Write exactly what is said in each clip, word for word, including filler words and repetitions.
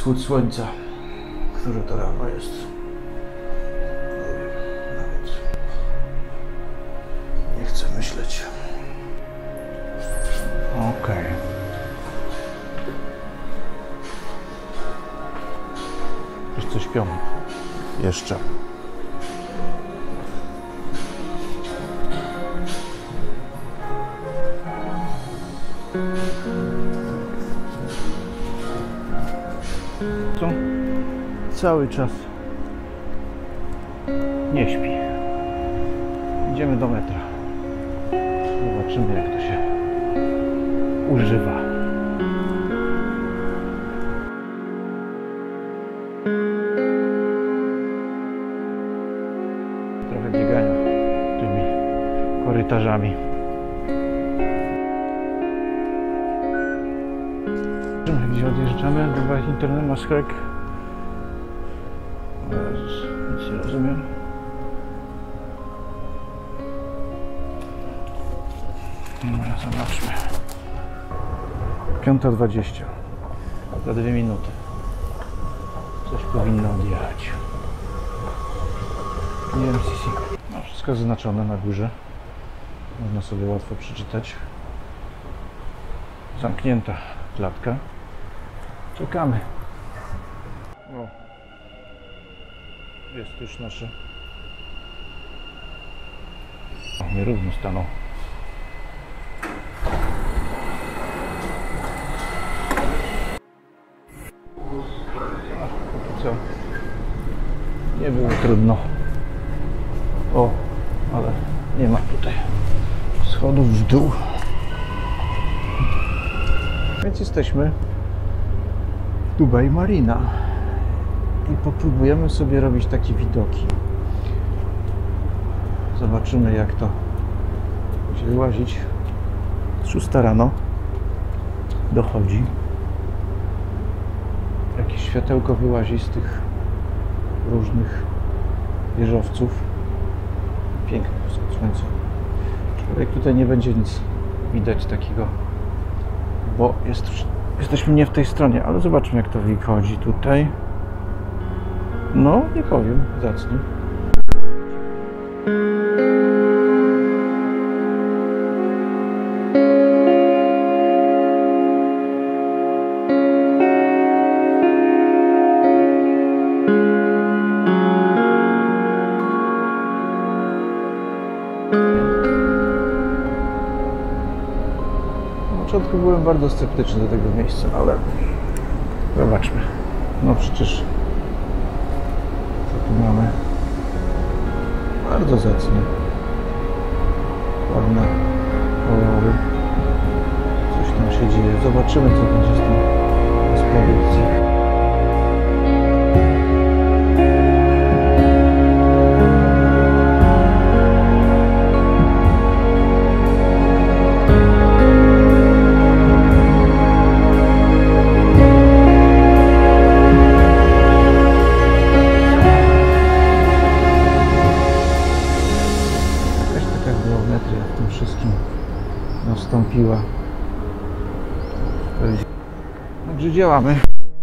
wschód słońca. Które to rano jest? Nie wiem, nawet nie chcę myśleć. Okej. Okay. Jeszcze śpią. Jeszcze. Co? Cały czas nie śpi. Idziemy do metra. Zobaczymy, jak to się używa. Trochę biegania tymi korytarzami. Gdzie odjeżdżamy? Droga Hintermaschek. Jezus, nic nie rozumiem. Dobra, zobaczmy. piąta dwadzieścia. Za dwie minuty. Coś powinno odjechać. Nie wiem, no, wszystko zaznaczone na górze. Można sobie łatwo przeczytać. Zamknięta klatka. Czekamy. O. Jest już nasze. O, nierówno stanął. Ach, co? Nie było trudno. O, ale nie ma tutaj schodów w dół. Więc jesteśmy w Dubai Marina i popróbujemy sobie robić takie widoki. Zobaczymy, jak to będzie wyłazić. Szósta rano dochodzi. Jakieś światełko wyłazi z tych różnych wieżowców. Piękne wschód słońca. Człowiek tutaj nie będzie nic widać takiego, bo jest, jesteśmy nie w tej stronie, ale zobaczmy, jak to wychodzi tutaj. No, nie powiem, zacnie. Na początku byłem bardzo sceptyczny do tego miejsca, ale zobaczmy. No przecież co tu mamy? Bardzo zacnie. Ładne kolory. Coś tam się dzieje. Zobaczymy, co będzie z tym dyspozycji. W tym wszystkim nastąpiła. Także działamy.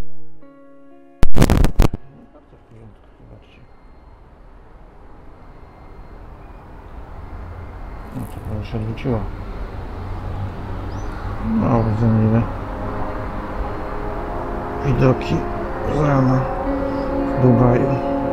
Bardzo w porządku, zobaczcie. No to prawie się odwróciło. No, widzimy ile widoki z rana w Dubaju.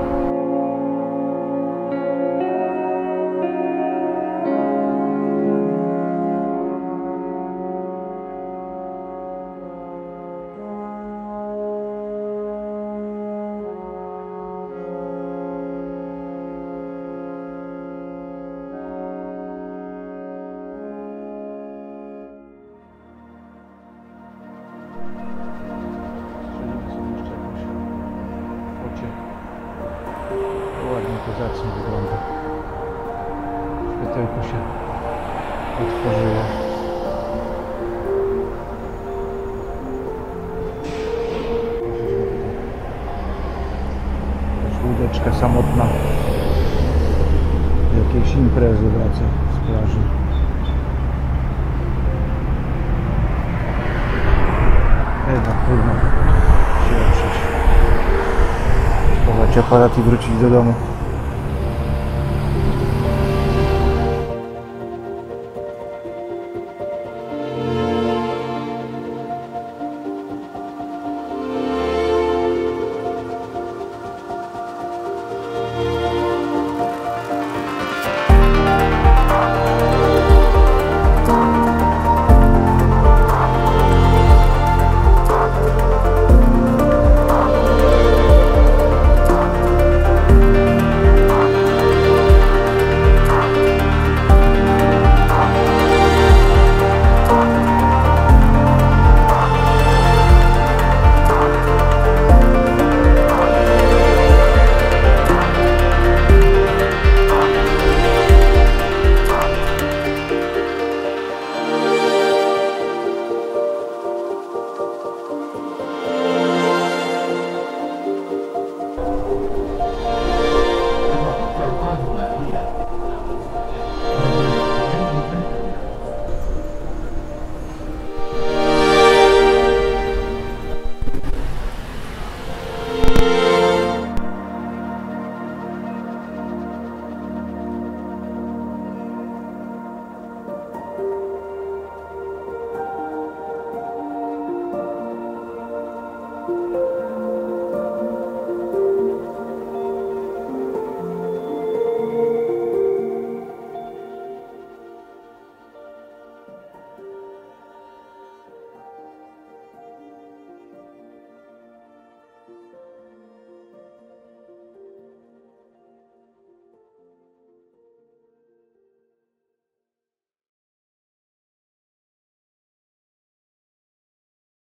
Ładnie to zacnie wygląda. Światełko się otworzyło. Łódeczka samotna z jakiejś imprezy wraca z plaży. Chyba trudno się oprzeć. aparat i wrócić do domu.